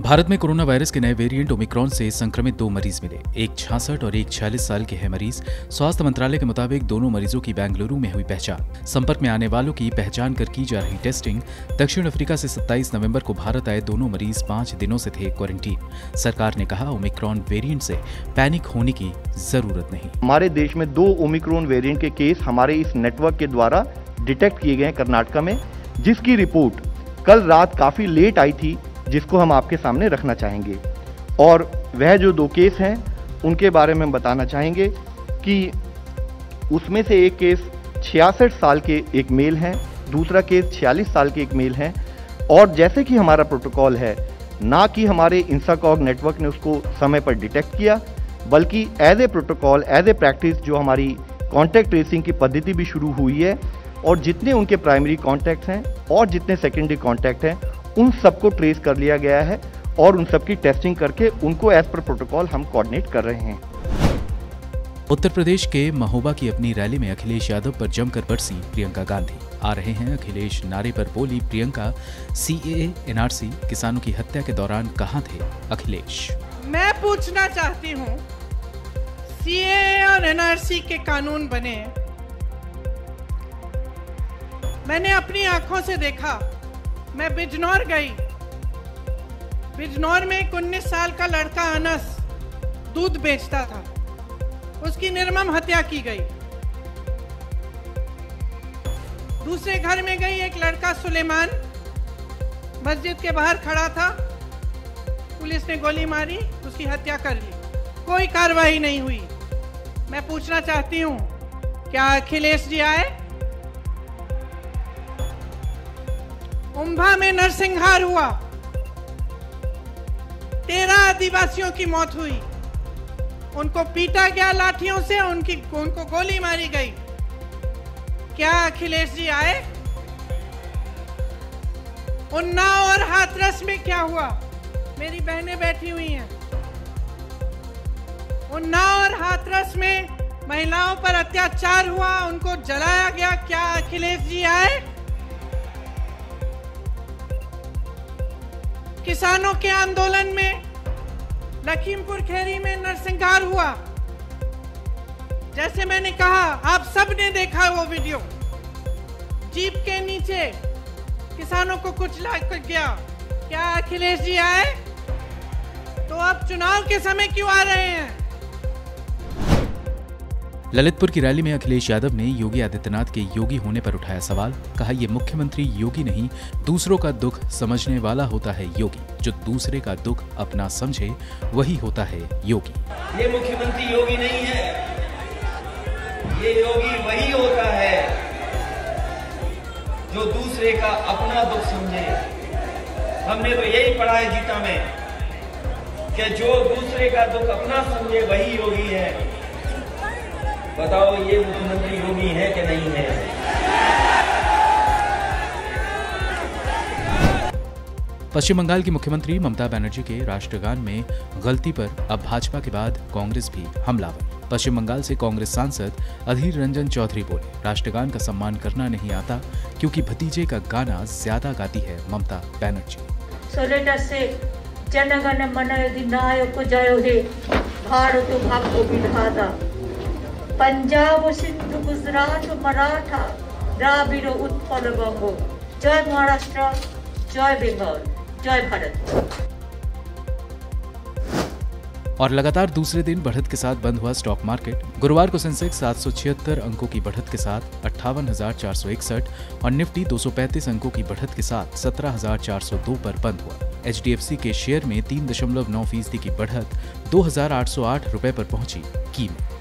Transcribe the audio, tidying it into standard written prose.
भारत में corona virus के नए वेरिएंट ओमिक्रॉन से संक्रमित 2 मरीज मिले। एक 66 और एक 46 साल के हैं मरीज। स्वास्थ्य मंत्रालय के मुताबिक दोनों मरीजों की बेंगलुरु में हुई पहचान। संपर्क में आने वालों की पहचान कर की जा रही टेस्टिंग। दक्षिण अफ्रीका से 27 नवंबर को भारत आए दोनों मरीज 5 दिनों से थे क्वारंटीन। सरकार ने कहा ओमिक्रॉन वेरिएंट से पैनिक होने की जरूरत नहीं। हमारे देश में 2 ओमिक्रॉन वेरिएंट के केस हमारे इस नेटवर्क के द्वारा डिटेक्ट किए गए कर्नाटक में, जिसकी रिपोर्ट कल रात काफी लेट आई थी, जिसको हम आपके सामने रखना चाहेंगे। और वह जो 2 केस हैं उनके बारे में बताना चाहेंगे कि उसमें से एक केस 66 साल के एक मेल हैं, दूसरा केस 46 साल के एक मेल हैं। और जैसे कि हमारा प्रोटोकॉल है, ना कि हमारे इंसाकॉग नेटवर्क ने उसको समय पर डिटेक्ट किया, बल्कि as a protocol, as a practice जो हमारी कॉन्टैक्ट ट्रेसिंग की पद्धति भी शुरू हुई है, और जितने उनके प्राइमरी कॉन्टैक्ट्स हैं और जितने सेकेंडरी कॉन्टैक्ट हैं उन सबको ट्रेस कर लिया गया है और उन सबकी टेस्टिंग करके उनको एज पर प्रोटोकॉल हम कोऑर्डिनेट कर रहे हैं। उत्तर प्रदेश के महोबा की अपनी रैली में अखिलेश यादव पर जमकर बरसी प्रियंका गांधी। आ रहे हैं अखिलेश नारे पर बोली प्रियंका, सीएए एनआरसी किसानों की हत्या के दौरान कहां थे अखिलेश? मैं पूछना चाहती हूं, सीएए और एनआरसी के कानून बने, मैंने अपनी आंखों से देखा। मैं बिजनौर गई। बिजनौर में एक 19 साल का लड़का अनस दूध बेचता था, उसकी निर्मम हत्या की गई। दूसरे घर में गई, एक लड़का सुलेमान मस्जिद के बाहर खड़ा था, पुलिस ने गोली मारी, उसकी हत्या कर ली, कोई कार्रवाई नहीं हुई। मैं पूछना चाहती हूं, क्या अखिलेश जी आए? उम्भा में नरसंहार हुआ, 13 आदिवासियों की मौत हुई, उनको पीटा गया लाठियों से, उनको गोली मारी गई। क्या अखिलेश जी आए? उन्नाव और हाथरस में क्या हुआ? मेरी बहनें बैठी हुई हैं। उन्नाव और हाथरस में महिलाओं पर अत्याचार हुआ, उनको जलाया गया। क्या अखिलेश जी आए? किसानों के आंदोलन में लखीमपुर खीरी में नरसंहार हुआ, जैसे मैंने कहा, आप सब ने देखा वो वीडियो। जीप के नीचे किसानों को कुचला गया। क्या अखिलेश जी आए? तो अब चुनाव के समय क्यों आ रहे हैं? ललितपुर की रैली में अखिलेश यादव ने योगी आदित्यनाथ के योगी होने पर उठाया सवाल। कहा ये मुख्यमंत्री योगी नहीं, दूसरों का दुख समझने वाला होता है योगी। जो दूसरे का दुख अपना समझे वही होता है योगी। ये मुख्यमंत्री योगी नहीं है, ये योगी वही होता है जो दूसरे का अपना दुख समझे। हमने तो यही पढ़ा है गीता में कि जो दूसरे का दुख अपना समझे वही योगी है। बताओ ये मुख्यमंत्री योगी है कि नहीं है? पश्चिम बंगाल की मुख्यमंत्री ममता बनर्जी के राष्ट्रगान में गलती पर अब भाजपा के बाद कांग्रेस भी हमलावर। पश्चिम बंगाल से कांग्रेस सांसद अधीर रंजन चौधरी बोले, राष्ट्रगान का सम्मान करना नहीं आता क्योंकि भतीजे का गाना ज्यादा गाती है ममता बनर्जी। जनगण मन अधिनायक जय हे, भारत भाग्य विधाता, पंजाब सिंधु गुजरात मराठा द्राविड़ उत्कल बंग, जय महाराष्ट्र, जय बंगाल, जय भारत। और लगातार दूसरे दिन बढ़त के साथ बंद हुआ स्टॉक मार्केट। गुरुवार को सेंसेक्स 776 अंकों की बढ़त के साथ 58,461 और निफ्टी 235 अंकों की बढ़त के साथ 17,402 पर बंद हुआ। HDFC के शेयर में 3.9% की बढ़त 2,808 रुपए पर पहुंची कीमत।